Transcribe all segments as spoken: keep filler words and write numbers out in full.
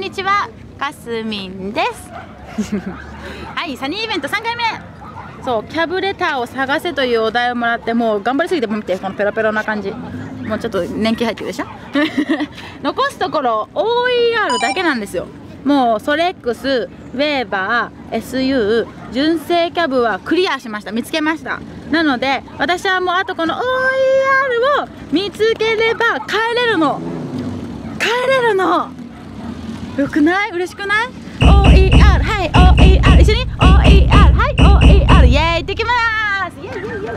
にちは、かすみんです。はい、サニーイベントさんかいめ。そう、キャブレターを探せというお題をもらって、もう頑張りすぎて、もう見て、このペロペロな感じ。もうちょっと年季入ってるでしょ。残すところ オーイーアール だけなんですよ。もうソレックス、ウェーバー、エスユー、純正キャブはクリアしました。見つけました。なので私はもうあとこの オーイーアール を見つければ帰れるの。帰れるの。よくない？嬉しくない？ オーイーアール、はい、 オーイーアール、一緒に オーイーアール、はい、 オーイーアール、イエーイ、行ってきまーす。イエーイイエーイイエーイ。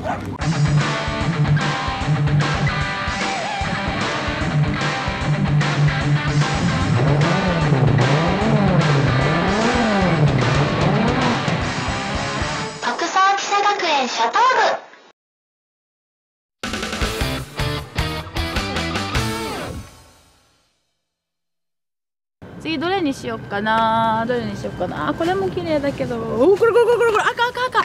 シャトー部。次どれにしよっかな。どれにしよっかな。あ、これも綺麗だけど、おお、これこれこれこれこれ、赤赤赤。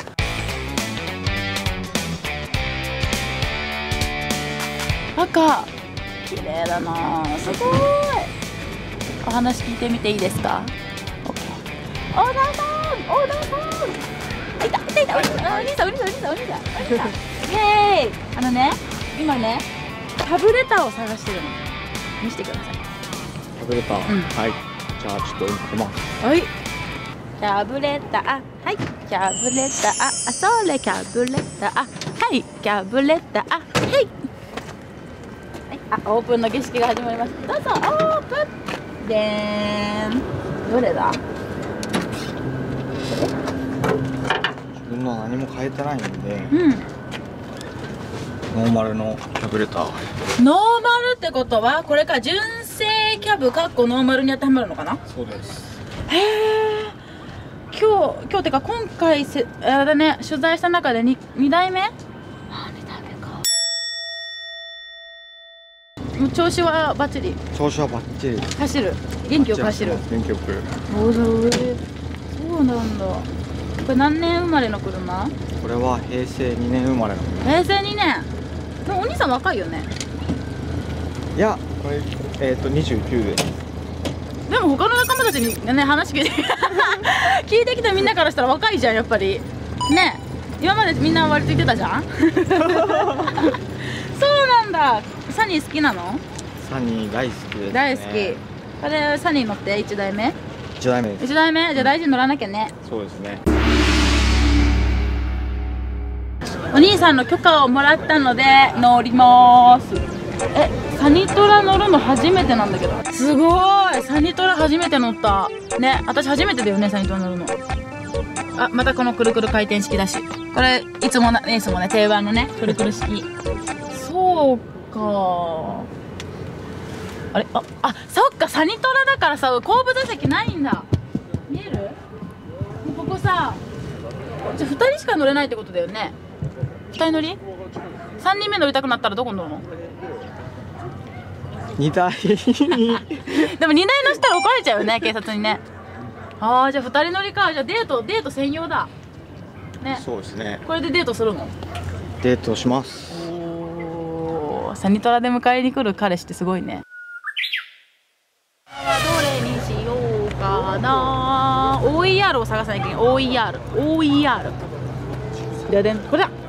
赤綺麗だな。すごい。お話聞いてみていいですか？オッケー。オーナーさん、オーナーさん。いたいたいた、お兄さんお兄さんお兄さんお兄さんお兄さん、イエーイ。あのね、今ね、タブレターを探してるの。見せてください。 タブレター、うん、はい。じゃあちょっと出ます。 はい。タブレター、はい。キャブレター、あ、それキャブレター、はい。キャブレター、はい。はい。あ、オープンの儀式が始まります。どうぞ、オープン。でーん。どれだ？ 自分の何も変えてないんで、 うん、 ノーマルのキャブレター。 ノーマルってことはこれから純正キャブかっこノーマルに当てはまるのかな。 そうです。 へえ。今日今日てか今回せあれだね、取材した中で 2, 2台目。あ、にだいめか。もう調子はバッチリ。 調子はバッチリ。 走る。元気よく走る。 元気よく。 おー、そうなんだ。これ何年生まれの車？ これはへいせいにねん生まれの車。 へいせいにねん。でもお兄さん若いよね。 いや、これえっとにじゅうきゅうです。 でも他の仲間たちにね、話聞いて聞いてきたみんなからしたら若いじゃん、やっぱりね。今までみんな割と言ってたじゃん。そうなんだ。サニー好きなの？ サニー大好きですね。 大好き。これサニー乗っていちだいめ？ いちだいめです。 いちだいめ？じゃあ大事に乗らなきゃね。 そうですね。 お兄さんの許可をもらったので乗ります。え、サニトラ乗るの初めてなんだけど。すごい。サニトラ初めて乗ったね。私初めてだよね、サニトラ乗るの。あ、またこのくるくる回転式だし、これいつもな、いつもね、定番のね、くるくる式。そうか。あれ、あ、あ、そっか、サニトラだからさ、後部座席ないんだ。見える？ここさ、じゃあふたりしか乗れないってことだよね。ふたり乗り？さんにんめ乗りたくなったらどこ乗るの？ にだいに。 でもにだい乗したら怒られちゃうよね、警察にね。ああ、じゃあふたり乗りか。じゃあデート、デート専用だね。 そうですね。 これでデートするの？ デートします。 おー、サニトラで迎えに来る彼氏ってすごいね。どれにしようかな。 オーイーアール を探さなきゃいけない。 オーイーアール オーイーアール。 ででん、これだ。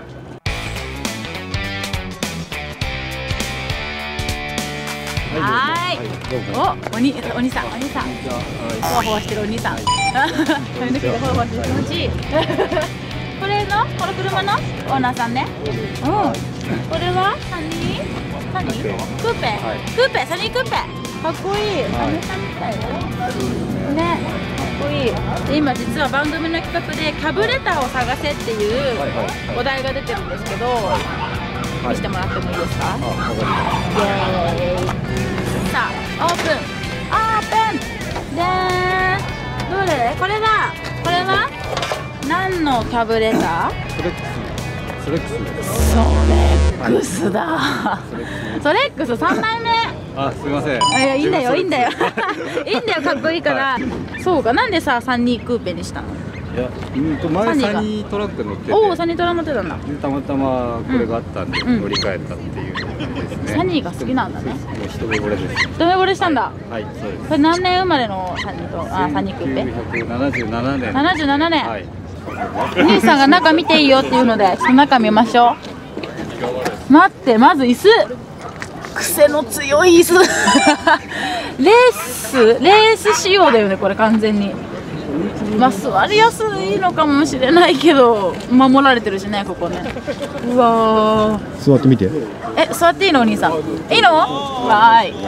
はーい、お、おに、お兄さん、お兄さん。ほわほわしてるお兄さん。髪の毛がほわほわして気持ちいい。これの、この車のオーナーさんね。うん。これはサニー？サニー？クーペ？クーペ、サニークーペ。かっこいい。サニーさんみたいだよ。ね、かっこいい。で、今実は番組の企画でキャブレターを探せっていうお題が出てるんですけど、見せてもらってもいいですか？イエーイ。さあ、オープンオープンでーん。どれ？これだ。これは何のキャブレター？ ソレックス。ソレックスです。 ソレックスだ。ソレックスさんだいめ。 あ、すみません。 いや、いいんだよ、いいんだよ。いいんだよ、かっこいいから。そうか、なんでさ、サニークーペにしたの？ いいや、うんと前サニートラック乗ってて、 おお、サニートラ乗ってたんだ。 たまたまこれがあったんで乗り換えたっていう感じですね。 サニーが好きなんだね。 もう一目惚れです。 一目惚れしたんだ。 はい、そうです。 これ何年生まれのサニーと、あ、サニークーペ。 せんきゅうひゃくななじゅうななねん。 ななじゅうななねん。 はい。 お兄さんが中見ていいよっていうので、ちょっと中見ましょう。待って、まず椅子。癖の強い椅子。レース、レース仕様だよね、これ完全に。まあ、座りやすいのかもしれないけど、守られてるしね、ここね。うわー。 座ってみて。 え、座っていいの、お兄さん。いいの。わーい。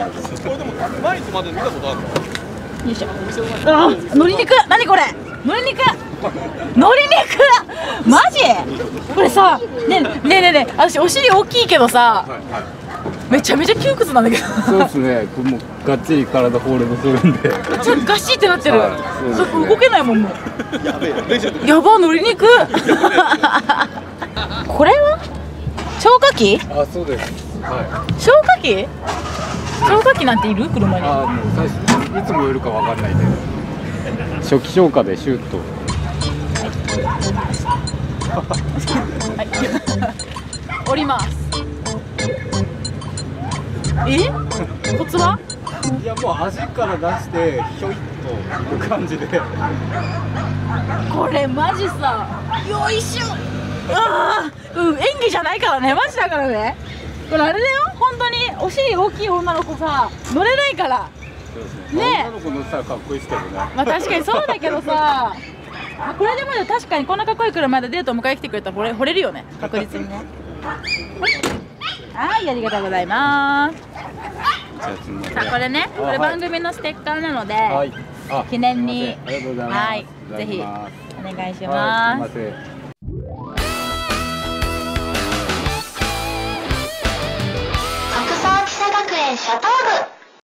よいしょ。あ、鶏肉、何これ。鶏肉。鶏肉。マジ。これさ、ね、ねねねね、私お尻大きいけどさ。めちゃめちゃ窮屈なんだけど。 そうですね。もうがっちり体ホールドするんで。 ちょっとガシってなってる。 はいそうですね動けないもんもう。やば、鶏肉。これは消火器？ あ、そうです。は消火器？消火器なんている？車い。 に。 あ、もう最初いつもいるかわかんないで。初期消火でシュート。 はい。降ります。え？コツは？ いや、もう足から出してひょいっといく感じで。 これマジさ、よいしょ。ああ、うん、演技じゃないからね、マジだからね。これあれだよ、本当にお尻大きい女の子さ、乗れないから。 そうですね。 ねえ女の子乗ったらかっこいいですけどね。 まあ確かにそうだけどさ、まあこれでも確かにこんなかっこいい車でデートを迎えに来てくれたら惚れ惚れるよね、確実にね。はい、ありがとうございます。 じゃあすみません。 さあこれね、これ番組のステッカーなので、 はい。あ、 記念にすいませんありがとうございます。 はいいただぜひきますお願いしはいます。 すいません。 白沢千佐学園初等部。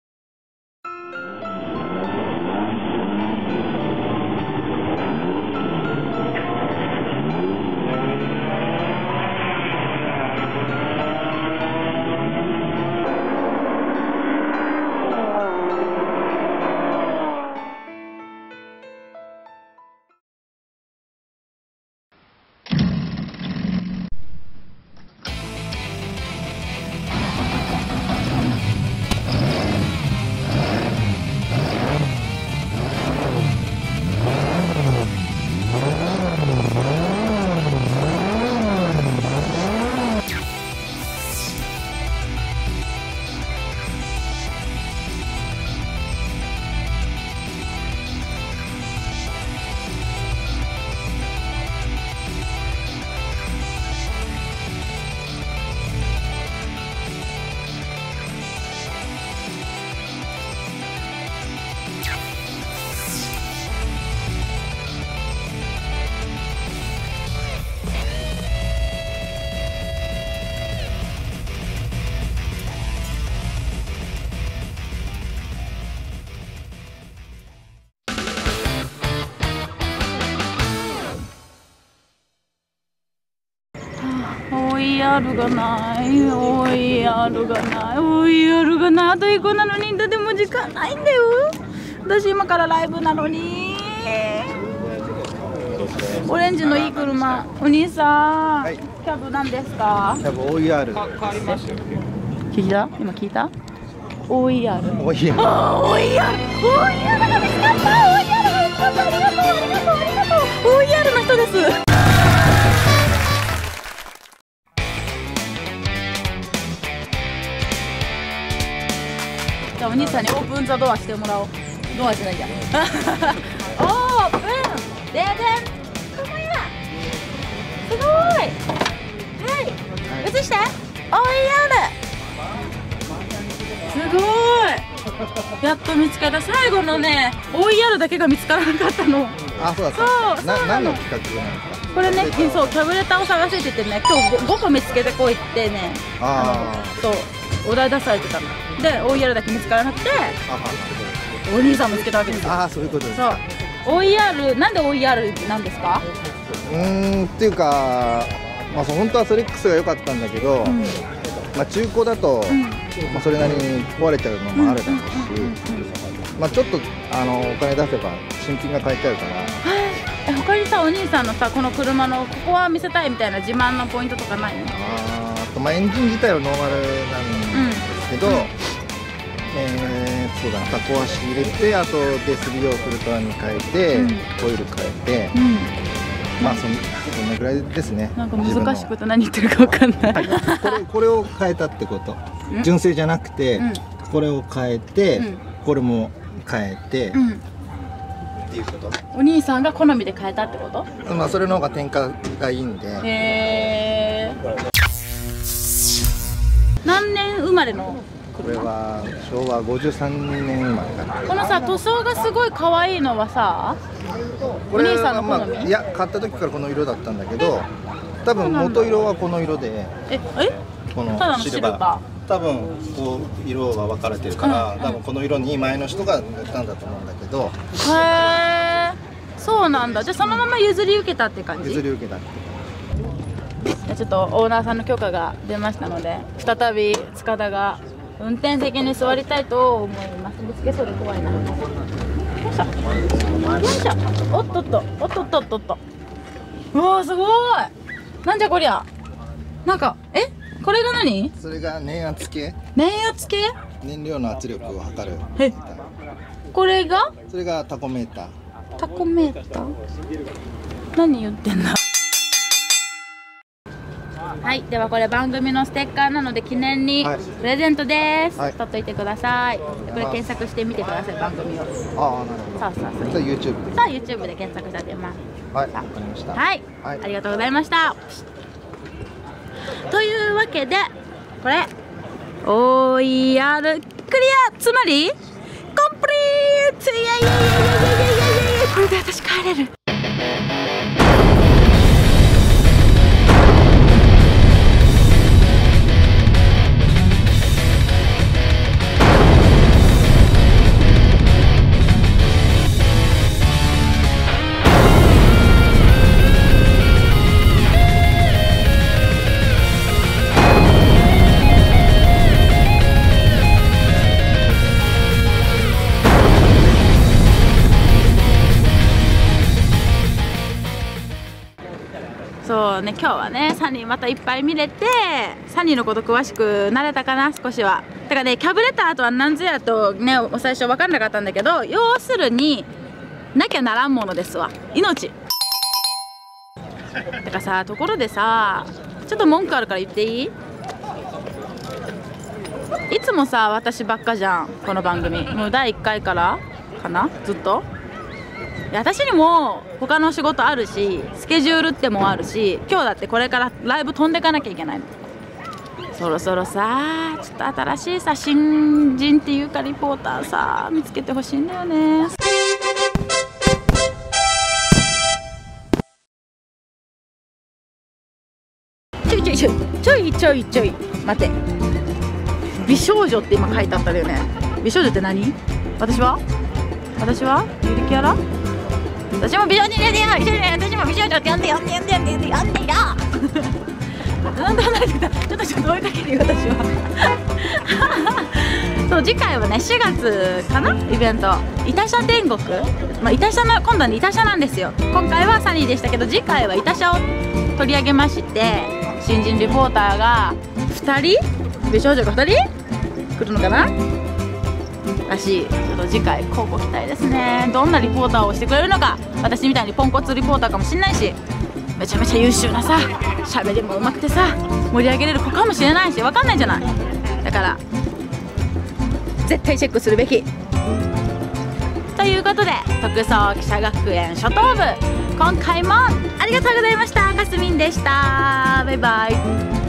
オイアール がない、オイアール がない、オイアール がない。あといっこなのに、だってもう時間ないんだよ。私今からライブなのに。オレンジのいい車、お兄さん、 はいキャブなんですか？ 多分 オーイーアール。 聞いた？今聞いた？オイアール。 オーイーアール。 あー、オイアール、オイアールが見つかった。オイアールが見つかった。ありがとう、ありがとう、ありがとう。オイアールの人です。じゃあお兄さんにオープンザドアしてもらおう。ドアじゃないや。オープン。ででん。ここや。すごい。はい。映して。オイアール。すごい。やっと見つかった。最後のね、オイアールだけが見つからなかったの。 あ、そうだった。 そうそうなのな、何の企画なんですか。 これね、そう、キャブレターを探してって言ってね、今日ごこ見つけてこいってね、 あそう、お題出されてたの。で、オイアールだけ見つからなくて、 あ。あ、 お兄さん見つけたわけですよ。 ああ、そういうことですそうか。、 オイアール、なんでオイアールなんですか？ うーん、っていうか、まあ、そう本当はソレックスが良かったんだけど、 うんまあ、中古だと、 うんまあ、それなりに壊れちゃうのもあるだろうし、まあ、ちょっとあのお金出せば新品が買えちゃうから、 え、 他にさ、お兄さんのさ、この車のここは見せたいみたいな自慢のポイントとかないの？ あーと、まあ、エンジン自体はノーマルなんですけど、うん、えー、そうだな、タコ足入れて、あとデスビをフルトラに変えて、うん、オイル変えて、うん、まあそんそんなぐらいですね。 なんか難しくて何言ってるかわかんない。はい、 これこれを変えたってこと。純正じゃなくて、うん、これを変えて、うん、これも変えて、うん、っていうこと。 お兄さんが好みで変えたってこと？ まあそれの方が点火がいいんで。 へー。何年生まれの？ これはしょうわごじゅうさんねん生まれかな。 このさ、塗装がすごい可愛いのはさ、お兄さんの好み？ まあ、いや、買った時からこの色だったんだけど、多分元色はこの色で、 ええこのただのシルバー。 多分こう色が分かれてるから、うん、多分この色に前の人が塗ったんだと思うんだけど。 へえ、そうなんだ。じゃあそのまま譲り受けたって感じ？ 譲り受けたって。 じゃあちょっとオーナーさんの許可が出ましたので、再び塚田が運転席に座りたいと思います。ぶつけそうで怖いな。よいしょよいしょ。おっとっとおっとっとっとっと。うわー、すごい。なんじゃこりゃ。なんかえこれが何？ それが燃圧計。 燃圧計？ 燃料の圧力を測る。 え、これが？ それがタコメーター。 タコメーター？何言ってんだ。はい、ではこれ番組のステッカーなので記念にプレゼントです。はい、取っといてください。これ検索してみてください、番組を。ああ、なるほど。 そうそうそう。 じゃあ YouTube で。 さあ YouTube で検索されてます。 はい、わかりました。 はい、はい、ありがとうございました。というわけでこれ オーイーアール クリア、つまりコンプリート。いやいやいやいやいやいやいや、これで私帰れる。そうね、今日はねサニーまたいっぱい見れて、サニーのこと詳しくなれたかな、少しは。だからね、キャブレターとは何ぞやとね、最初分かんなかったんだけど、要するになきゃならんものですわ、命。だからさ、ところでさ、ちょっと文句あるから言っていい？いつもさ、私ばっかじゃん、この番組。もうだいいっかいからかな、ずっと。私にも他の仕事あるし、スケジュールってもあるし、今日だってこれからライブ飛んでかなきゃいけないの。そろそろさ、ちょっと新しいさ、新人っていうかリポーターさ、見つけてほしいんだよね。ちょいちょいちょいちょいちょいちょい待て、美少女って今書いてあったよね。美少女って何？私は私はゆりキャラ？私も美少女でやる、私も美少女って呼んで呼んで呼んで呼んで呼んで呼んでよ。なんで離れてた？ちょっとちょっと追いかけるよ私は。そう、次回はねしがつかな、イベント「いたしゃ天国」。まあいたしゃの今度はねいたしゃなんですよ。今回はサニーでしたけど、次回はいたしゃを取り上げまして、新人リポーターがふたり、美少女がふたり来るのかならしい。ちょっと次回乞うご期待ですね。どんなリポーターをしてくれるのか。私みたいにポンコツリポーターかもしれないし、めちゃめちゃ優秀なさ、喋りも上手くてさ、盛り上げれる子かもしれないし、分かんないじゃない。だから絶対チェックするべきということで、特捜記者学園初等部、今回もありがとうございました。かすみんでした。バイバイ。